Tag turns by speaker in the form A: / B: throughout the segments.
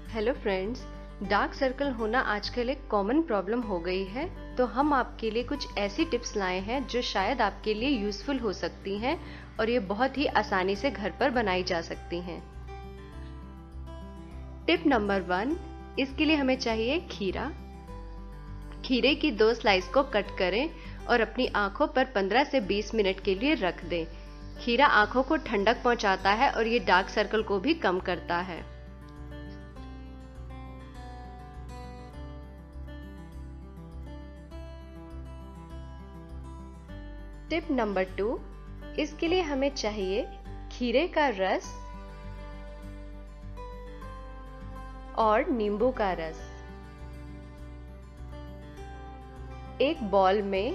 A: Hello friends, dark circle होना आजकल एक कॉमन प्रॉब्लम हो गई है। तो हम आपके लिए कुछ ऐसी टिप्स लाए हैं जो शायद आपके लिए यूजफुल हो सकती हैं और ये बहुत ही आसानी से घर पर बनाई जा सकती हैं। टिप नंबर 1, इसके लिए हमें चाहिए खीरा। खीरे की 2 स्लाइस को कट करें और अपनी आंखों पर 15 से 20 मिनट के लिए रख दें। खीरा आंखों को ठंडक पहुंचाता है और ये डार्क सर्कल को भी कम करता है। टिप नंबर 2, इसके लिए हमें चाहिए खीरे का रस और नींबू का रस। एक बॉल में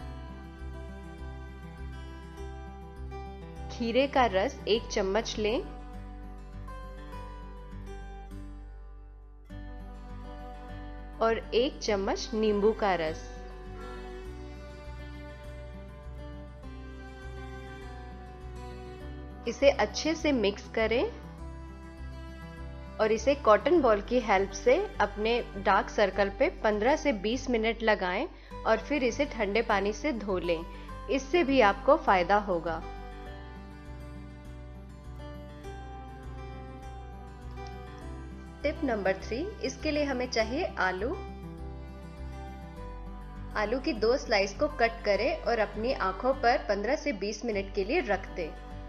A: खीरे का रस 1 चम्मच लें और 1 चम्मच नींबू का रस। इसे अच्छे से मिक्स करें और इसे कॉटन बॉल की हेल्प से अपने डार्क सर्कल पे 15 से 20 मिनट लगाएं और फिर इसे ठंडे पानी से धो लें। इससे भी आपको फायदा होगा। टिप नंबर 3, इसके लिए हमें चाहिए आलू। आलू की 2 स्लाइस को कट करें और अपनी आंखों पर 15 से 20 मिनट के लिए रख दें।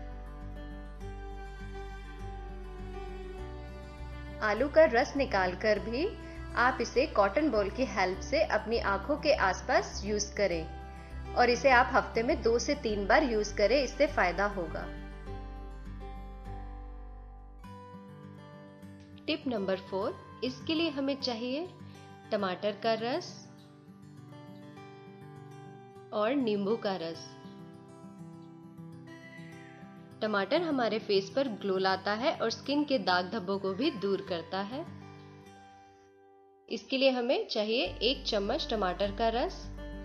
A: आलू का रस निकालकर भी आप इसे कॉटन बॉल की हेल्प से अपनी आंखों के आसपास यूज करें और इसे आप हफ्ते में 2 से 3 बार यूज करें, इससे फायदा होगा। टिप नंबर 4, इसके लिए हमें चाहिए टमाटर का रस और नींबू का रस। टमाटर हमारे फेस पर ग्लो लाता है और स्किन के दाग धब्बों को भी दूर करता है। इसके लिए हमें चाहिए 1 चम्मच टमाटर का रस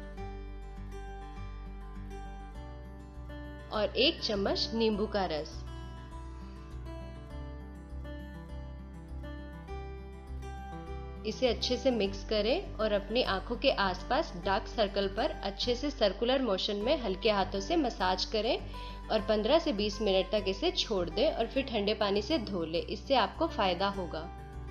A: और 1 चम्मच नींबू का रस। इसे अच्छे से मिक्स करें और अपनी आंखों के आसपास डार्क सर्कल पर अच्छे से सर्कुलर मोशन में हल्के हाथों से मसाज करें और 15 से 20 मिनट तक इसे छोड़ दें और फिर ठंडे पानी से धो लें। इससे आपको फायदा होगा।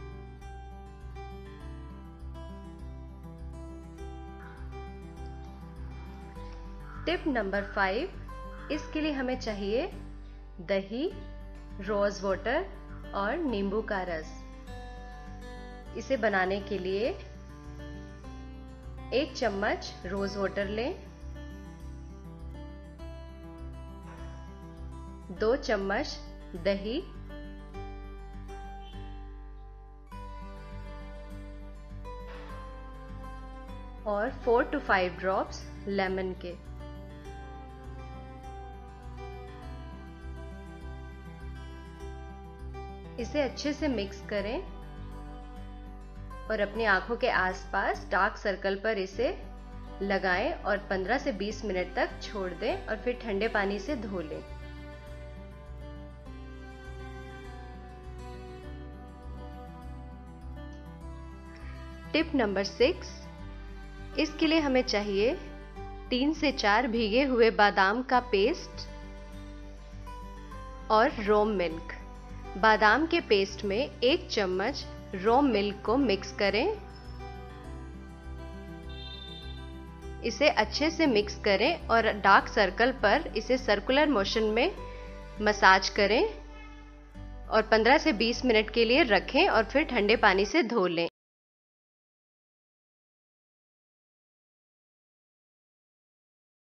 A: टिप नंबर 5, इसके लिए हमें चाहिए दही, रोज वाटर और नींबू का रस। इसे बनाने के लिए 1 चम्मच रोज वाटर लें, 2 चम्मच दही और 4 to 5 ड्रॉप्स लेमन के। इसे अच्छे से मिक्स करें और अपनी आंखों के आसपास डार्क सर्कल पर इसे लगाएं और 15 से 20 मिनट तक छोड़ दें और फिर ठंडे पानी से धो लें। टिप नंबर 6, इसके लिए हमें चाहिए 3 से 4 भीगे हुए बादाम का पेस्ट और रोम मिल्क। बादाम के पेस्ट में 1 चम्मच रोम मिल्क को मिक्स करें। इसे अच्छे से मिक्स करें और डार्क सर्कल पर इसे सर्कुलर मोशन में मसाज करें और 15 से 20 मिनट के लिए रखें और फिर ठंडे पानी से धो लें।